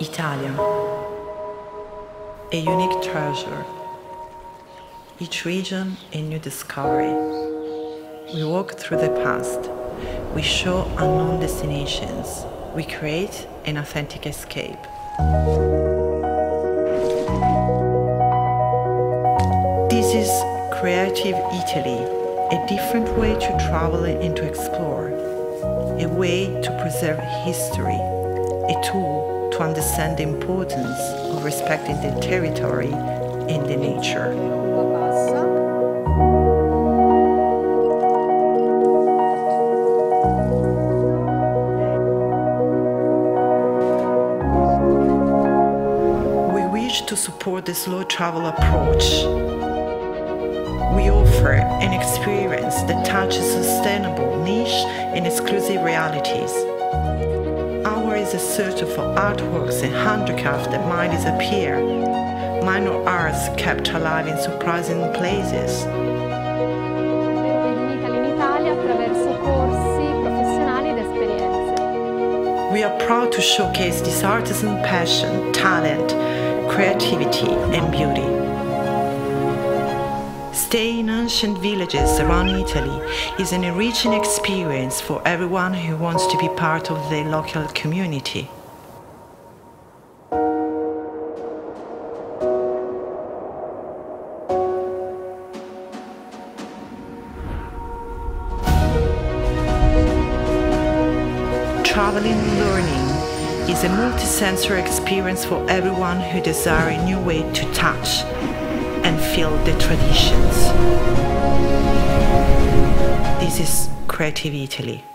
Italia, a unique treasure. Each region a new discovery. We walk through the past. We show unknown destinations. We create an authentic escape. This is Creative Italy, a different way to travel and to explore, a way to preserve history, a tool to understand the importance of respecting the territory and the nature. We wish to support the slow travel approach. We offer an experience that touches sustainable, niche and exclusive realities. Ours is a search for artworks and handicrafts that might disappear, minor arts kept alive in surprising places. We are proud to showcase this artisan passion, talent, creativity and beauty. Staying in ancient villages around Italy is an enriching experience for everyone who wants to be part of the local community. Traveling and learning is a multi-sensory experience for everyone who desires a new way to touch and feel the traditions. This is Creative Italy.